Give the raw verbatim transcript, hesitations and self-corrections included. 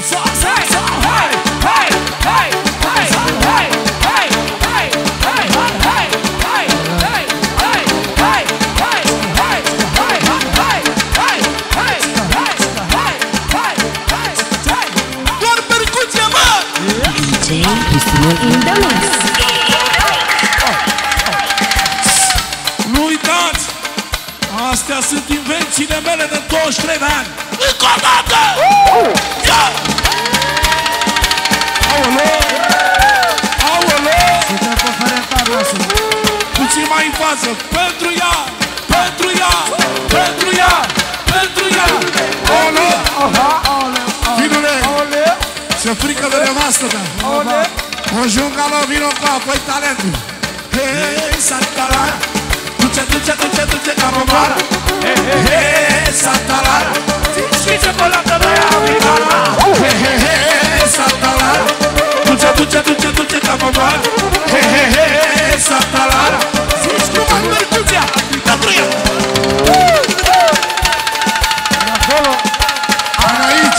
Nu uitați, astea sunt invențiile mele de douăzeci și trei de ani. Încă o dată! Ia! Aoleu! Aoleu! Puțin mai în față, pentru ea, pentru ea, pentru ea, pentru ea! Aoleu! Vinule! Ce frică de nevastă ta! O jungalo, vino cu apoi talentul. Hei, Santalara, duce, duce, duce, duce ca momoară. Hei, Santalara, știi ce colată de ea africana. Hei, Santalara, duce, duce, duce, duce ca momoară. Hei, Santalara, știi cum am mercuția, pentru ea. Până aici.